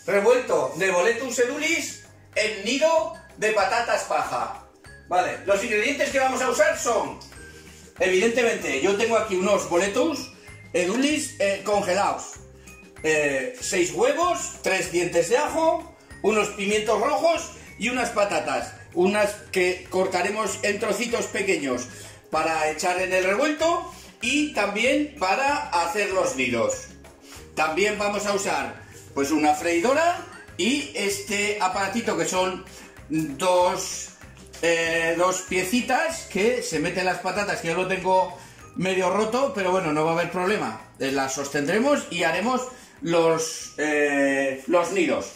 revuelto de boletus edulis en nido de patatas paja. Vale, los ingredientes que vamos a usar son, evidentemente, yo tengo aquí unos boletus edulis congelados, 6 huevos, 3 dientes de ajo, unos pimientos rojos y unas patatas, unas que cortaremos en trocitos pequeños para echar en el revuelto y también para hacer los nidos. También vamos a usar pues una freidora y este aparatito que son dos piecitas que se meten las patatas, que yo lo tengo medio roto, pero bueno, no va a haber problema. Las sostendremos y haremos los nidos.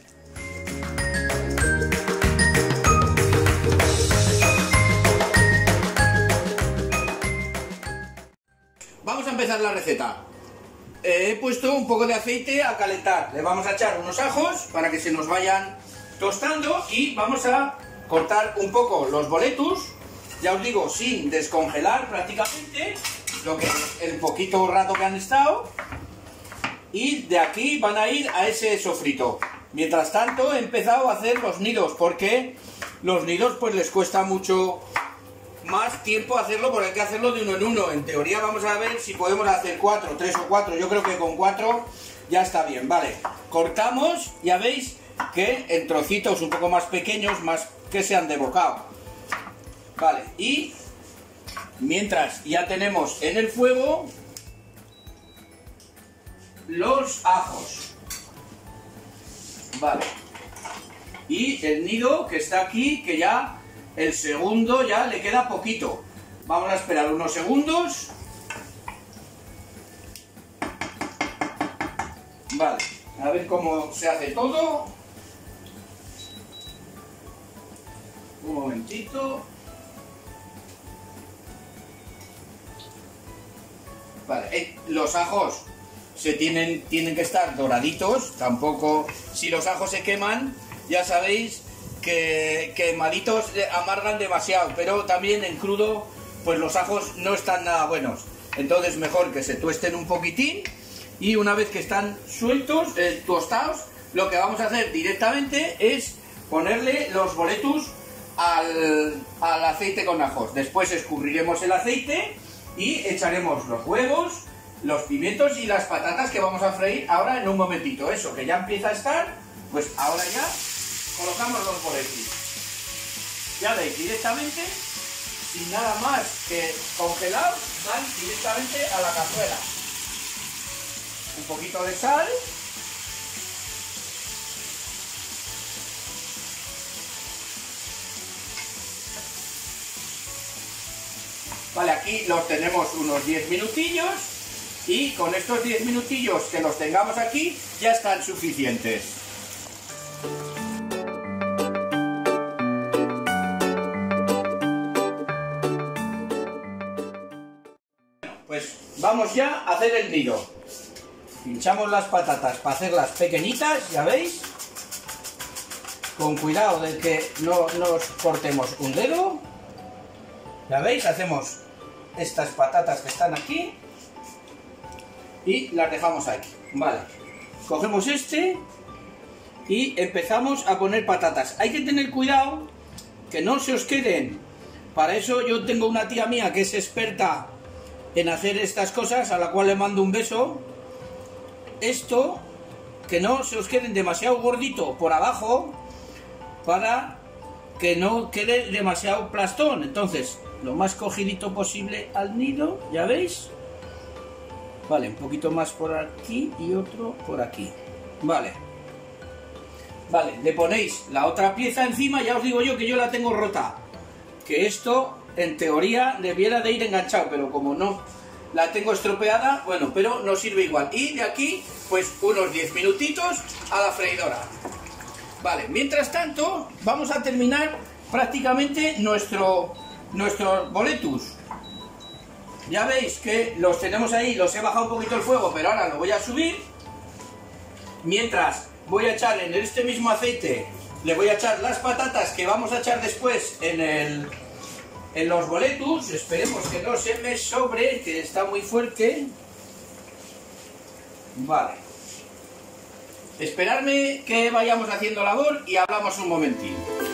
Vamos a empezar la receta. He puesto un poco de aceite a calentar. Le vamos a echar unos ajos para que se nos vayan tostando y vamos a cortar un poco los boletus, ya os digo, sin descongelar prácticamente, el poquito rato que han estado, y de aquí van a ir a ese sofrito. Mientras tanto he empezado a hacer los nidos, porque los nidos pues les cuesta mucho más tiempo hacerlo, porque hay que hacerlo de uno en uno. En teoría vamos a ver si podemos hacer 4, 3 o 4, yo creo que con 4 ya está bien. Vale, cortamos, ya veis que en trocitos un poco más pequeños, más que sean de bocado. Vale, y mientras ya tenemos en el fuego los ajos. Vale, y el nido que está aquí, que ya el segundo ya le queda poquito. Vamos a esperar unos segundos. Vale, a ver cómo se hace todo. Un momentito. Vale, los ajos tienen que estar doraditos. Tampoco, si los ajos se queman, ya sabéis que quemaditos amargan demasiado, pero también en crudo pues los ajos no están nada buenos. Entonces mejor que se tuesten un poquitín, y una vez que están sueltos, tostados, lo que vamos a hacer directamente es ponerle los boletus al aceite con ajos. Después escurriremos el aceite y echaremos los huevos, los pimientos y las patatas que vamos a freír ahora en un momentito. Eso que ya empieza a estar, pues ahora ya colocamos los boletus. Ya veis, directamente, sin nada más que congelados, van directamente a la cazuela. Un poquito de sal. Vale, aquí los tenemos unos 10 minutillos, y con estos 10 minutillos que los tengamos aquí ya están suficientes. Pues vamos ya a hacer el nido. Pinchamos las patatas para hacerlas pequeñitas, ya veis. Con cuidado de que no nos cortemos un dedo. Ya veis, hacemos estas patatas que están aquí y las dejamos aquí. Vale, cogemos este y empezamos a poner patatas. Hay que tener cuidado que no se os queden. Para eso yo tengo una tía mía que es experta en hacer estas cosas, a la cual le mando un beso. Esto, que no se os queden demasiado gordito por abajo, para que no quede demasiado plastón. Entonces, lo más cogidito posible al nido, ya veis. Vale, un poquito más por aquí y otro por aquí. Vale. Vale, le ponéis la otra pieza encima. Ya os digo yo que yo la tengo rota, que esto en teoría debiera de ir enganchado, pero como no la tengo estropeada, bueno, pero no sirve igual. Y de aquí, pues unos 10 minutitos a la freidora. Vale, mientras tanto, vamos a terminar prácticamente nuestros boletus. Ya veis que los tenemos ahí, los he bajado un poquito el fuego, pero ahora lo voy a subir. Mientras voy a echar en este mismo aceite, le voy a echar las patatas que vamos a echar después en los boletus. Esperemos que no se me sobre, que está muy fuerte. Vale. Esperadme que vayamos haciendo labor y hablamos un momentín.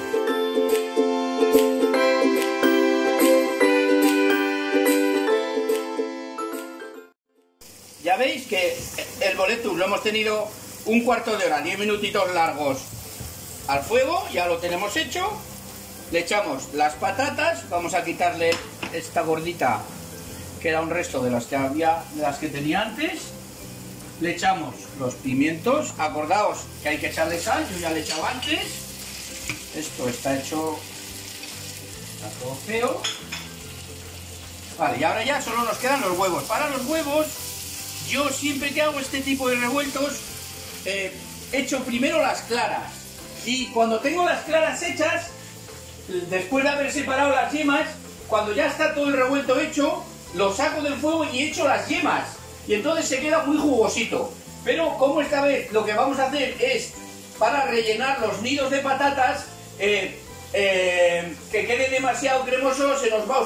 Ya veis que el boletus lo hemos tenido un cuarto de hora, 10 minutitos largos al fuego, ya lo tenemos hecho. Le echamos las patatas, vamos a quitarle esta gordita que era un resto de las que había, de las que tenía antes. Le echamos los pimientos, acordaos que hay que echarle sal, yo ya le he echado antes. Esto está hecho, está todo feo. Vale, y ahora ya solo nos quedan los huevos. Para los huevos, yo siempre que hago este tipo de revueltos, echo primero las claras. Y cuando tengo las claras hechas, después de haber separado las yemas, cuando ya está todo el revuelto hecho, lo saco del fuego y echo las yemas. Y entonces se queda muy jugosito. Pero como esta vez lo que vamos a hacer es, para rellenar los nidos de patatas, que quede demasiado cremoso, se nos va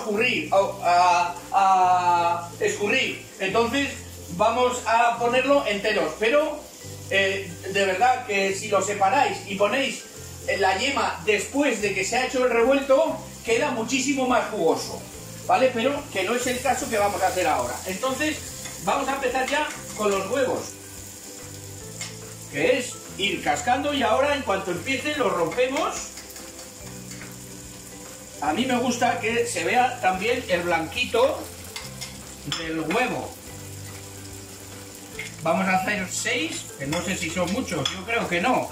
a escurrir. Entonces vamos a ponerlo enteros. Pero de verdad que si lo separáis y ponéis la yema después de que se ha hecho el revuelto, queda muchísimo más jugoso, ¿vale? Pero que no es el caso que vamos a hacer ahora. Entonces vamos a empezar ya con los huevos, que es ir cascando, y ahora en cuanto empiece los rompemos. A mí me gusta que se vea también el blanquito del huevo. Vamos a hacer 6, que no sé si son muchos, yo creo que no.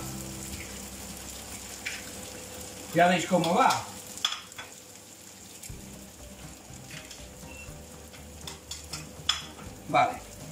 Ya veis cómo va. Vale.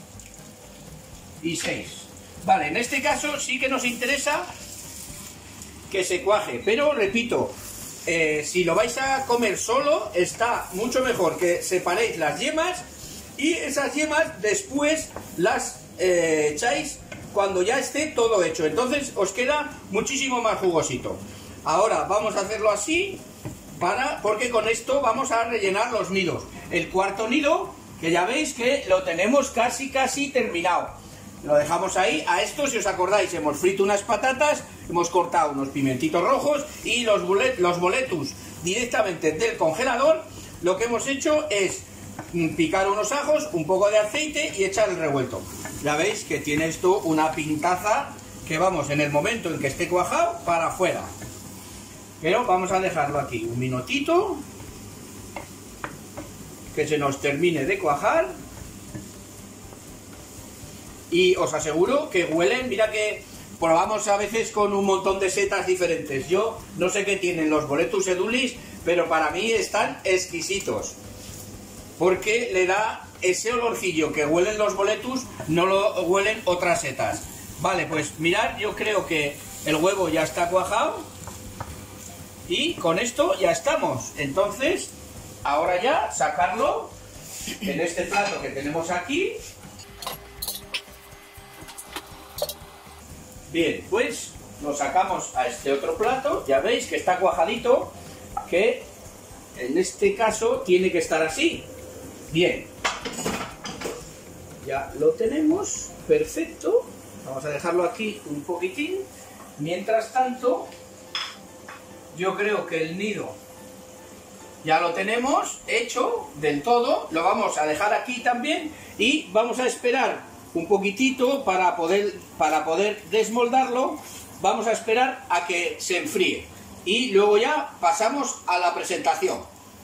Y 6. Vale, en este caso sí que nos interesa que se cuaje, pero repito, si lo vais a comer solo, está mucho mejor que separéis las yemas y esas yemas después las echáis cuando ya esté todo hecho. Entonces os queda muchísimo más jugosito. Ahora vamos a hacerlo así, porque con esto vamos a rellenar los nidos. El cuarto nido, que ya veis que lo tenemos casi terminado. Lo dejamos ahí. A esto, si os acordáis, hemos frito unas patatas, hemos cortado unos pimentitos rojos y los boletus directamente del congelador. Lo que hemos hecho es picar unos ajos, un poco de aceite y echar el revuelto. Ya veis que tiene esto una pintaza que vamos, en el momento en que esté cuajado, para afuera. Pero vamos a dejarlo aquí un minutito, que se nos termine de cuajar. Y os aseguro que huelen, mira que probamos a veces con un montón de setas diferentes. Yo no sé qué tienen los boletus edulis, pero para mí están exquisitos. Porque le da ese olorcillo que huelen los boletus, no lo huelen otras setas. Vale, pues mirad, yo creo que el huevo ya está cuajado. Y con esto ya estamos. Entonces, ahora ya sacarlo en este plato que tenemos aquí. Bien, pues lo sacamos a este otro plato. Ya veis que está cuajadito, que en este caso tiene que estar así. Bien, ya lo tenemos, perfecto. Vamos a dejarlo aquí un poquitín. Mientras tanto, yo creo que el nido ya lo tenemos hecho del todo. Lo vamos a dejar aquí también y vamos a esperar un poquitito para poder desmoldarlo. Vamos a esperar a que se enfríe y luego ya pasamos a la presentación.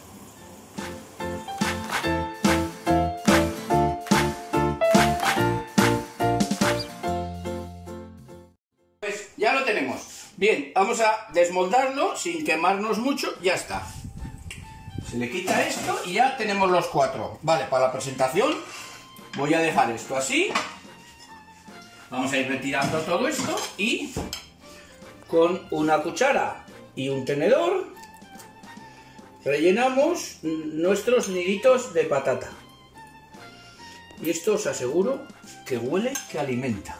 Pues ya lo tenemos. Bien, vamos a desmoldarlo sin quemarnos mucho. Ya está. Se le quita esto y ya tenemos los 4. Vale, para la presentación voy a dejar esto así. Vamos a ir retirando todo esto y con una cuchara y un tenedor rellenamos nuestros niditos de patata. Y esto os aseguro que huele, que alimenta.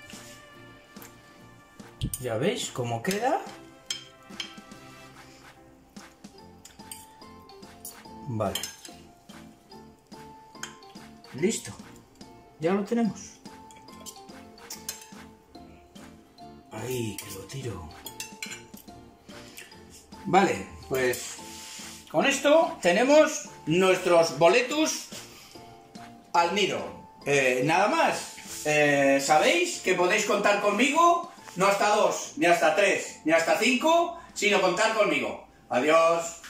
Ya veis cómo queda. Vale. Listo. Ya lo tenemos. Ahí, que lo tiro. Vale, pues con esto tenemos nuestros boletus al nido. Nada más. Sabéis que podéis contar conmigo, no hasta 2, ni hasta 3, ni hasta 5, sino contar conmigo. Adiós.